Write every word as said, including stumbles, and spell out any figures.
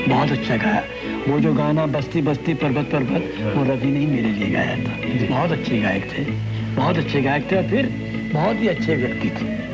बहुत अच्छा गाया। वो जो गाना बस्ती बस्ती पर्वत पर्वत, वो रवि ने ही मेरे लिए गाया था। बहुत अच्छे गायक थे, बहुत अच्छे गायक थे और फिर बहुत ही अच्छे व्यक्ति थे।